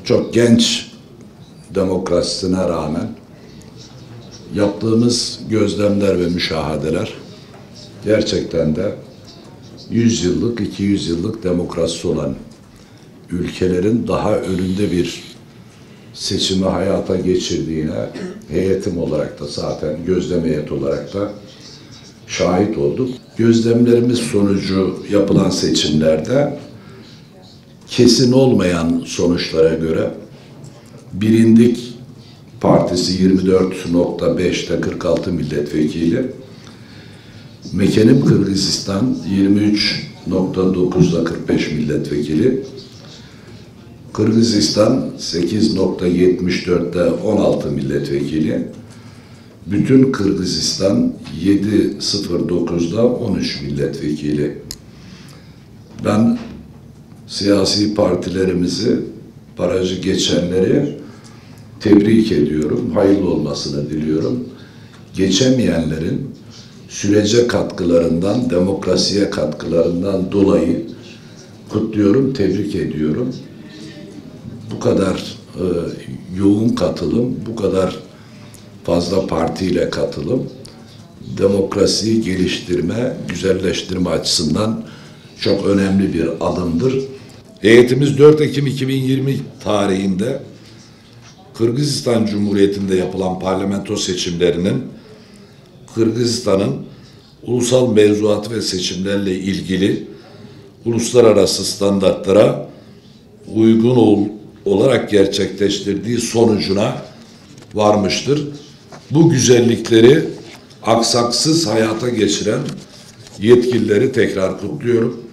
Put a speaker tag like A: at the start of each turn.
A: çok genç demokrasisine rağmen yaptığımız gözlemler ve müşahedeler gerçekten de 100 yıllık, 200 yıllık demokrasi olan ülkelerin daha önünde bir seçimi hayata geçirdiğine heyetim olarak da zaten gözlem heyeti olarak da şahit olduk. Gözlemlerimiz sonucu yapılan seçimlerde kesin olmayan sonuçlara göre Birindik Partisi 24.5'te 46 milletvekili, Mekenim Kırgızistan 23.9'da 45 milletvekili, Kırgızistan 8.74'te 16 milletvekili, bütün Kırgızistan 7.09'da 13 milletvekili. Ben siyasi partilerimizi, barajı geçenleri tebrik ediyorum, hayırlı olmasını diliyorum. Geçemeyenlerin sürece katkılarından, demokrasiye katkılarından dolayı kutluyorum, tebrik ediyorum. Bu kadar yoğun katılım, bu kadar fazla partiyle katılım, demokrasiyi geliştirme, güzelleştirme açısından çok önemli bir adımdır. Heyetimiz 4 Ekim 2020 tarihinde Kırgızistan Cumhuriyeti'nde yapılan parlamento seçimlerinin Kırgızistan'ın ulusal mevzuatı ve seçimlerle ilgili uluslararası standartlara uygun olarak gerçekleştirdiği sonucuna varmıştır. Bu güzellikleri aksaksız hayata geçiren yetkilileri tekrar kutluyorum.